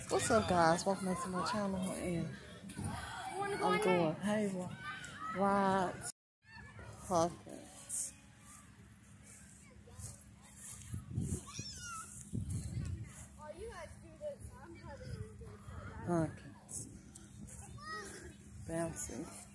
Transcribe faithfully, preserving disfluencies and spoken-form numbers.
What's up, guys? Welcome back to my channel, and I'm doing Hayward Rides Hawkins. Hawkins. Bouncy.